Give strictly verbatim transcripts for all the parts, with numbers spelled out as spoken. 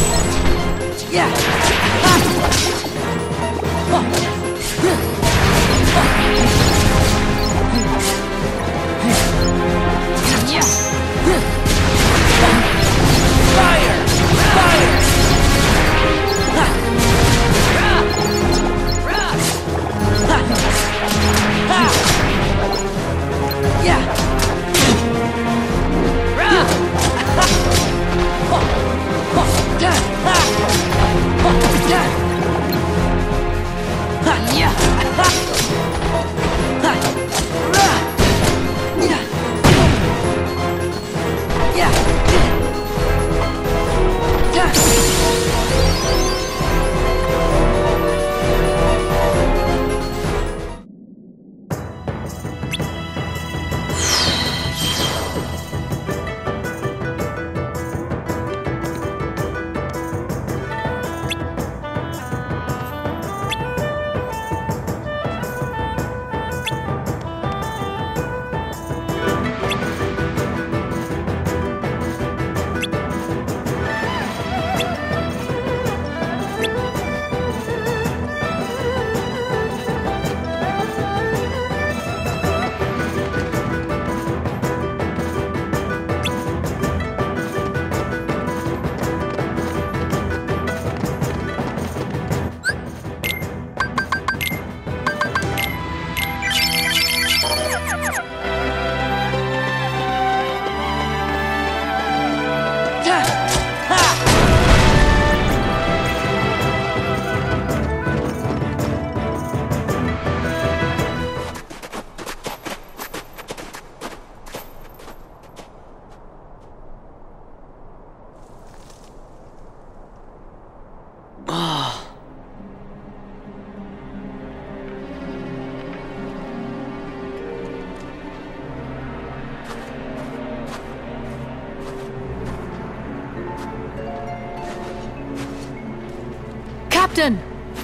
Captain!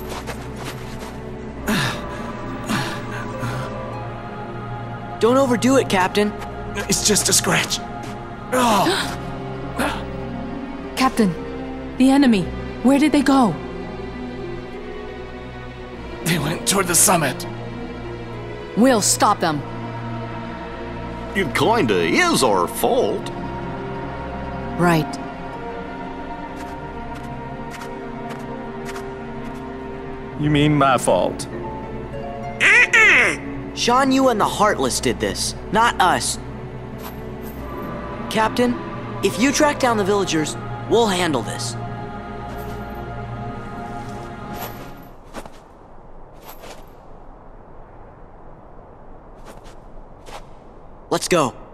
Don't overdo it, Captain. It's just a scratch. Oh. Captain, the enemy, where did they go? They went toward the summit. We'll stop them. It kinda is our fault. Right. You mean my fault? Shan Yu and the Heartless did this, not us. Captain, if you track down the villagers, we'll handle this. Let's go.